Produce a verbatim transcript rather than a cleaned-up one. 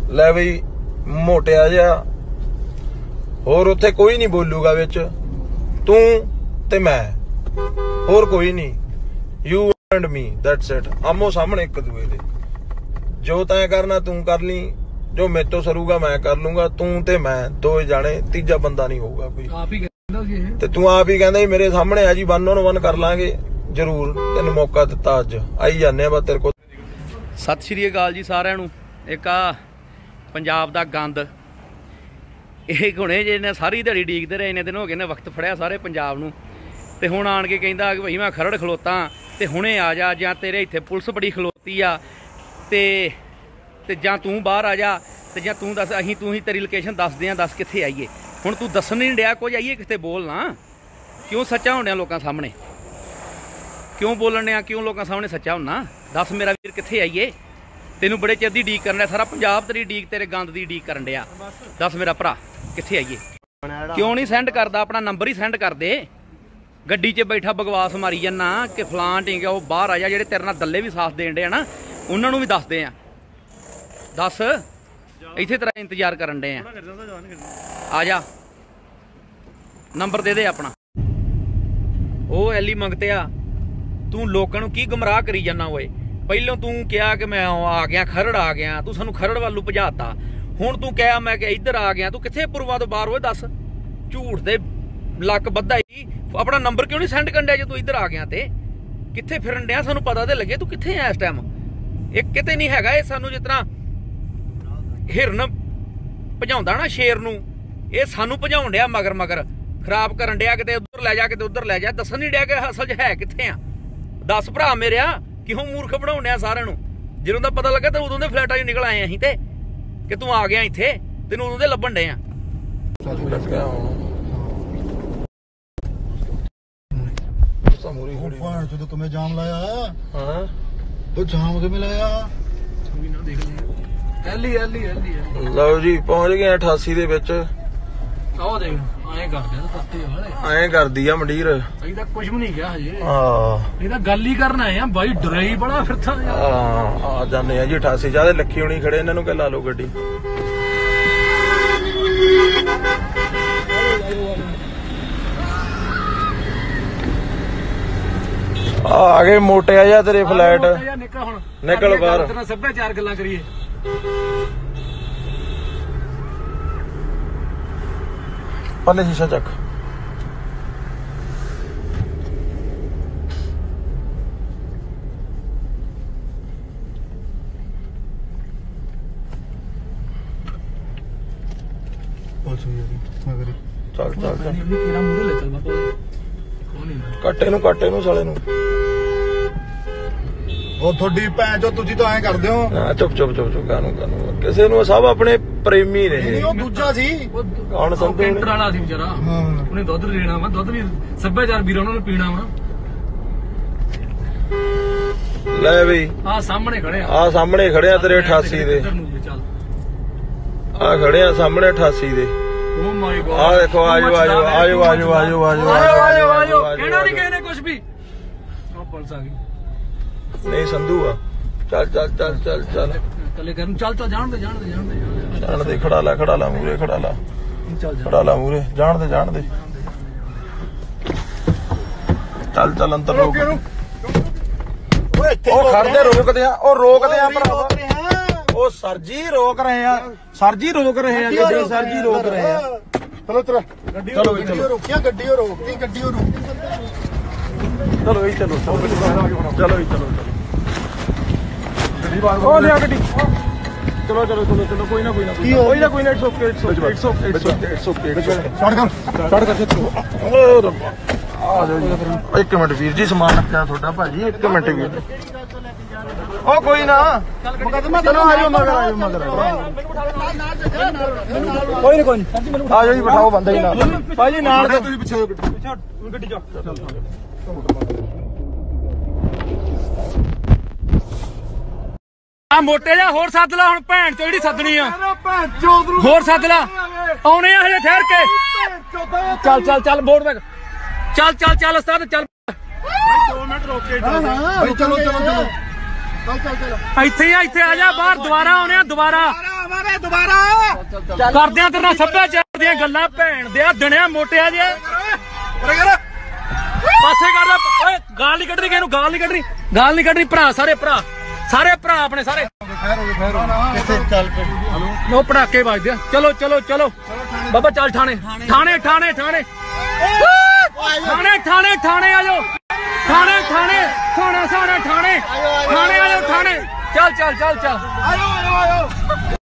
लै बई मोटिया जिहा होर उत्थे कोई नहीं बोलूगा विच, तू ते मैं, होर कोई नहीं, you and me, that's it. आमो सामने एक दूए दे, जो तैं करना तू कर ली, जो मेरे तो सरूगा मैं कर लूंगा, तू ते मैं दो जाने, तीजा बंदा नहीं होगा कोई। ते तू आप ही कहंदा मेरे सामने है जी, वन ऑन वन कर लांगे जरूर, तेन मौका दिता अज, आई जाने बस तेरे को। सत श्री अकाल जी सारिਆਂ ਨੂੰ। एक आ पंजाब दा गंद ਇਹ ਹੁਣੇ ਜੇ ਨੇ ਸਾਰੀ ਦਿਹਾੜੀ ਡੀਕਦੇ ਰਹੇ, ਇੰਨੇ ਦਿਨ ਹੋ ਗਏ ਨੇ ਵਕਤ ਫੜਿਆ ਸਾਰੇ ਪੰਜਾਬ ਨੂੰ, ਤੇ ਹੁਣ ਆਣ ਕੇ ਕਹਿੰਦਾ ਕਿ ਭਾਈ ਮੈਂ ਖਰੜ ਖਲੋਤਾ ਤੇ ਹੁਣੇ ਆ ਜਾ, ਜਾਂ ਤੇਰੇ ਇੱਥੇ ਪੁਲਿਸ ਬੜੀ ਖਲੋਤੀ ਆ ਤੇ ਤੇ ਜਾਂ ਤੂੰ ਬਾਹਰ ਆ ਜਾ, ਤੇ ਜਾਂ ਤੂੰ ਦੱਸ ਅਸੀਂ ਤੂੰ ਹੀ ਤੇਰੀ ਲੋਕੇਸ਼ਨ ਦੱਸਦੇ ਆ, ਦੱਸ ਕਿੱਥੇ ਆਈਏ। ਹੁਣ ਤੂੰ ਦੱਸਣ ਨਹੀਂ ਡਿਆ ਕੁਝ, ਆਈਏ ਕਿਤੇ ਬੋਲਣਾ, ਕਿਉਂ ਸੱਚਾ ਹੋਣ ਡਿਆ ਲੋਕਾਂ ਸਾਹਮਣੇ, ਕਿਉਂ ਬੋਲਣ ਡਿਆ, ਕਿਉਂ ਲੋਕਾਂ ਸਾਹਮਣੇ ਸੱਚਾ ਹੁੰਨਾ, ਦੱਸ ਮੇਰਾ ਵੀਰ ਕਿੱਥੇ ਆਈਏ। ਤੈਨੂੰ ਬੜੇ ਚਿਰ ਦੀ ਡੀਕ ਕਰਨ ਡਿਆ, ਸਾਰਾ ਪੰਜਾਬ ਤੇਰੀ ਡੀਕ, ਤੇਰੇ ਗੰਦ ਦੀ ਡੀਕ ਕਰਨ ਡਿਆ, ਦੱਸ ਮੇਰਾ ਭਰਾ ਕਿੱਥੇ ਆਈਏ। ਕਿਉਂ ਨਹੀਂ ਸੈਂਡ ਕਰਦਾ, ਆਪਣਾ ਨੰਬਰ ਹੀ ਸੈਂਡ ਕਰ ਦੇ। ਗੱਡੀ 'ਚ ਬੈਠਾ ਬਕਵਾਸ ਮਾਰੀ ਜਾਂਦਾ ਕਿ ਫਲਾਨ ਠੀਕ ਆ, ਉਹ ਬਾਹਰ ਆ ਜਾ, ਜਿਹੜੇ ਤੇਰੇ ਨਾਲ ਦੱਲੇ ਵੀ ਸਾਥ ਦੇਣ ਡੇ ਆ ਨਾ, ਉਹਨਾਂ ਨੂੰ ਵੀ ਦੱਸਦੇ ਆ, ਦੱਸ ਇੱਥੇ ਤੇਰਾ ਇੰਤਜ਼ਾਰ ਕਰਨ ਡੇ ਆ, ਆ ਜਾ ਨੰਬਰ ਦੇ ਦੇ ਆਪਣਾ। ਉਹ ਐਲੀ ਮੰਗਤਿਆ, ਤੂੰ ਲੋਕਾਂ ਨੂੰ ਕੀ ਗੁੰਮਰਾਹ ਕਰੀ ਜਾਂਦਾ ਓਏ। ਪਹਿਲੋਂ ਤੂੰ ਕਿਹਾ ਕਿ ਮੈਂ ਆ ਗਿਆ ਖਰੜ ਆ ਗਿਆ, ਤੂੰ ਸਾਨੂੰ ਖਰੜ ਵੱਲੋਂ ਭਜਾਤਾ, ਹੁਣ ਤੂੰ ਕਿਹਾ ਮੈਂ ਕਿ ਇੱਧਰ ਆ ਗਿਆ, ਤੂੰ ਕਿੱਥੇ ਪੁਰਵਾਂ ਤੋਂ ਬਾਹਰ ਹੋਏ, ਦੱਸ ਝੂਠ ਦੇ ਲੱਕ ਬੱਧਾ ਹੀ। ਆਪਣਾ ਨੰਬਰ ਕਿਉਂ ਨਹੀਂ ਸੈਂਡ ਕਰਨ ਡਿਆ ਜੇ ਤੂੰ ਇੱਧਰ ਆ ਗਿਆ, ਤੇ ਕਿੱਥੇ ਫਿਰਨ ਡਿਆ, ਸਾਨੂੰ ਪਤਾ ਤੇ ਲੱਗੇ ਤੂੰ ਕਿੱਥੇ ਆ ਇਸ ਟਾਈਮ। ਇਹ ਕਿਤੇ ਨਹੀਂ ਹੈਗਾ, ਇਹ ਸਾਨੂੰ ਜਿਸ ਤਰ੍ਹਾਂ ਹਿਰਨ ਭਜਾਉਂਦਾ ਨਾ ਸ਼ੇਰ ਨੂੰ, ਇਹ ਸਾਨੂੰ ਭਜਾਉਣ ਡਿਆ ਮਗਰ ਮਗਰ, ਖਰਾਬ ਕਰਨ ਡਿਆ, ਕਿਤੇ ਉੱਧਰ ਲੈ ਜਾ ਕਿਤੇ ਉੱਧਰ ਲੈ ਜਾ, ਦੱਸਣ ਨਹੀਂ ਡਿਆ ਕਿ ਅਸਲ 'ਚ ਹੈ ਕਿੱਥੇ ਆ। ਦੱਸ ਭਰਾ ਮੇਰਿਆ, ਕਿਉਂ ਮੂਰਖ ਬਣਾਉਣ ਡਿਆ ਸਾਰਿਆਂ ਨੂੰ। ਜਦੋਂ ਦਾ ਪਤਾ ਲੱਗਾ ਤਾਂ ਉਦੋਂ ਦੇ ਫਲੈਟਾਂ 'ਚ ਨਿਕਲ ਆਏ ਅਸੀਂ ਤੇ, ਕਿ ਤੂੰ ਆ ਗਿਆ ਇੱਥੇ, ਤੈਨੂੰ ਉਦੋਂ ਦੇ ਲੱਭਣ ਡੇ ਆ। ਜਦੋਂ ਤੁਮੇ ਜਾਮ ਲਾਇਆ, ਹਾਂ ਤੂੰ ਜਾਮ ਕਿਵੇਂ ਲਾਇਆ। ਐਲੀ ਐਲੀ ਐਲੀ ਲਓ ਜੀ ਪਹੁੰਚ ਗਏ ਅਠਾਸੀ ਦੇ ਵਿੱਚ। ਆਹ ਦੇਖ ਐਂ ਕਰਦੇ ਆ ਪੱਤੇ ਵਾਲੇ, ਐਂ ਕਰਦੀ ਆ ਮੰਡੀਰ, ਅਸੀਂ ਤਾਂ ਕੁਝ ਵੀ ਨਹੀਂ ਕਿਹਾ ਹਜੇ। ਹਾਂ ਇਹ ਤਾਂ ਗੱਲ ਹੀ ਕਰਨ ਆਏ ਆ ਬਾਈ, ਡਰਾਈ ਬੜਾ ਫਿਰਦਾ। ਹਾਂ ਆ ਜਾਂਦੇ ਆ ਜੀ ਅਠਾਸੀ, ਜਿਆਦਾ ਲੱਖੀ ਹੋਣੀ ਖੜੇ, ਇਹਨਾਂ ਨੂੰ ਕਹਿ ਲਾ ਲਓ ਗੱਡੀ। ਆ ਗਏ ਮੋਟਿਆ ਜਾ ਤੇਰੇ ਫਲੈਟ, ਨਿਕਲ ਹੁਣ ਨਿਕਲ ਬਾਹਰ, ਸੱਭਿਆਚਾਰ ਗੱਲਾਂ ਕਰੀਏ। ਪੱਲੇ ਸ਼ੀਸ਼ਾ ਚੱਕ। ਚੱਲ ਚੱਲ ਚੱਲ ਕੱਟੇ ਨੂੰ ਕੱਟੇ ਨੂੰ ਸਾਲੇ ਨੂੰ। ਉਹ ਤੁਹਾਡੀ ਭੈਣ ਚੋ, ਤੁਸੀਂ ਤਾਂ ਐਂ ਕਰਦੇ ਹੋ। ਹਾਂ ਚੁੱਪ ਚੁੱਪ ਚੁੱਪ ਚੁੱਪ, ਕਾਨੂੰ ਕਾਨੂੰ ਕਿਸੇ ਨੂੰ, ਸਭ ਆਪਣੇ ਪ੍ਰੇਮੀ ਨੇ। ਉਹ ਦੂਜਾ ਸੀ, ਕੌਣ ਸੰਧੂ ਕੈਂਟਰ ਵਾਲਾ ਸੀ ਵਿਚਾਰਾ, ਉਹਨੇ ਦੁੱਧ ਲੈਣਾ ਵਾ, ਦੁੱਧ ਵੀ ਸੱਭਿਆਚਾਰ ਵੀਰ ਉਹਨਾਂ ਨੂੰ ਪੀਣਾ ਵਾ। ਲੈ ਬਈ ਆ ਸਾਹਮਣੇ ਖੜੇ ਆ, ਆ ਸਾਹਮਣੇ ਖੜੇ ਆ ਤੇਰੇ ਅਠਾਸੀ ਦੇ, ਆ ਖੜੇ ਆ ਸਾਹਮਣੇ ਅਠਾਸੀ ਦੇ। ਓ ਮਾਈ ਗॉड, ਆ ਦੇਖੋ, ਆਜੋ ਆਜੋ ਆਜੋ ਆਜੋ ਆਜੋ ਆਜੋ ਆਜੋ ਆਜੋ, ਕਹਿਣਾ ਨਹੀਂ ਕਿਸੇ ਨੇ ਕੁਝ ਵੀ। ਆ ਪੁਲਿਸ ਆ ਗਈ, ਨਹੀਂ ਸੰਧੂ ਆ। ਚੱਲ ਚੱਲ ਚੱਲ ਚੱਲ ਚੱਲ ਕੱਲੇ ਕਰਨ, ਚੱਲ ਚੱਲ ਜਾਣ ਦੇ ਜਾਣ ਦੇ ਜਾਣ ਦੇ ਜਾਣ ਦੇ, ਖੜਾ ਲਾ ਖੜਾ ਲਾ ਮੂਰੇ, ਖੜਾ ਲਾ ਚੱਲ ਖੜਾ ਲਾ ਮੂਰੇ, ਜਾਣ ਦੇ ਜਾਣ ਦੇ, ਚੱਲ ਚੱਲ ਅੰਦਰ ਰੋਕ। ਉਹ ਖੜਦੇ ਰੋਕਦੇ ਆ, ਉਹ ਰੋਕਦੇ ਆ ਭਰਾਵਾ, ਉਹ ਸਰ ਜੀ ਰੋਕ ਰਹੇ ਆ, ਸਰ ਜੀ ਰੋਕ ਰਹੇ ਆ ਗੱਡੀ, ਸਰ ਜੀ ਰੋਕ ਰਹੇ ਆ। ਚਲੋ ਚਲੋ ਚਲੋ ਚਲੋ ਰੋਕਿਆ ਗੱਡੀ, ਉਹ ਰੋਕਦੀ ਗੱਡੀ, ਉਹ ਰੋਕਦੀ। ਚਲੋ ਜੀ ਚਲੋ ਚਲੋ ਜੀ ਚਲੋ ਚਲੋ ਉਹ ਲਿਆ ਗੱਡੀ। ਚਲੋ ਚਲੋ ਚਲੋ ਚਲੋ, ਕੋਈ ਨਾ ਕੋਈ ਨਾ ਕੋਈ ਨਾ ਕੋਈ ਨਾ, it's okay it's okay it's okay it's okay. ਛੱਡ ਕਰ ਛੱਡ ਕਰ ਚੱਕੋ। ਆ ਜਾਓ ਜੀ, ਇੱਕ ਮਿੰਟ ਵੀਰ ਜੀ, ਸਮਾਨ ਰੱਖਿਆ ਤੁਹਾਡਾ ਭਾਜੀ, ਇੱਕ ਮਿੰਟ ਵੀਰ। ਉਹ ਕੋਈ ਨਾ, ਚਲੋ ਆਜੋ ਮਗਰ, ਆਜੋ ਮਗਰ, ਕੋਈ ਨਹੀਂ ਕੋਈ ਨਹੀਂ, ਆਜੋ ਜੀ, ਬਿਠਾਓ ਬੰਦੇ ਜੀ ਨਾਲ, ਭਾਜੀ ਨਾਲ ਦੇ, ਤੁਸੀਂ ਪਿੱਛੇ ਪਿੱਛੇ ਗੱਡੀ ਜਾ। ਆ ਮੋਟੇ ਜਾ ਹੋਰ ਸੱਦ ਲਾ ਹੁਣ, ਭੈਣ ਚੋ ਜਿਹੜੀ ਸੱਦਣੀ ਆ, ਹੋਰ ਸੱਦ ਲਾ, ਆਉਣੇ ਆ ਹਜੇ ਠਹਿਰ ਕੇ। ਚੱਲ ਚੱਲ ਚੱਲ ਬੋਰਡ ਤੱਕ, ਚੱਲ ਚੱਲ ਚੱਲ ਉਸਤਾਦ ਚੱਲ। ਦੋ ਮਿੰਟ ਰੋਕ ਕੇ ਚਲੋ ਚਲੋ ਚਲੋ, ਇੱਥੇ ਆ, ਇੱਥੇ ਆ ਜਾ, ਬਾਹਰ ਦੁਬਾਰਾ ਆਉਣੇ ਆ, ਦੁਬਾਰਾ ਆਵਾਂਗੇ ਦੁਬਾਰਾ ਕਰਦੇ ਆ ਤੇਰੇ ਨਾਲ ਸੱਭਿਆਚਾਰ ਦੀਆਂ ਗੱਲਾਂ ਭੈਣ ਦੇ ਦਿਨਿਆ ਮੋਟਿਆ ਜੇ ਪਾਸੇ ਕਰ ਓਏ ਗਾਲ ਨਹੀਂ ਕੱਢਣੀ ਕਿਸੇ ਨੂੰ ਗਾਲ ਨਹੀਂ ਕੱਢਣੀ ਗਾਲ ਨਹੀਂ ਕੱਢਣੀ ਭਰਾ ਸਾਰੇ ਭਰਾ ਸਾਰੇ ਭਰਾ ਆਪਣੇ ਸਾਰੇ ਉਹ ਪਟਾਕੇ ਵੱਜਦੇ ਆ ਚਲੋ ਚਲੋ ਚਲੋ ਬਾਬਾ ਚੱਲ ਥਾਣੇ ਥਾਣੇ ਥਾਣੇ ਥਾਣੇ ਥਾਣੇ ਥਾਣੇ ਥਾਣੇ ਆ ਜਾਓ ਥਾਣੇ ਥਾਣੇ ਥਾਣਾ ਥਾਣਾ ਥਾਣੇ ਥਾਣੇ ਆ ਜਾਓ ਥਾਣੇ ਚੱਲ ਚੱਲ ਚੱਲ ਚੱਲ ਆਇਓ ਆਇਓ ਆਇਓ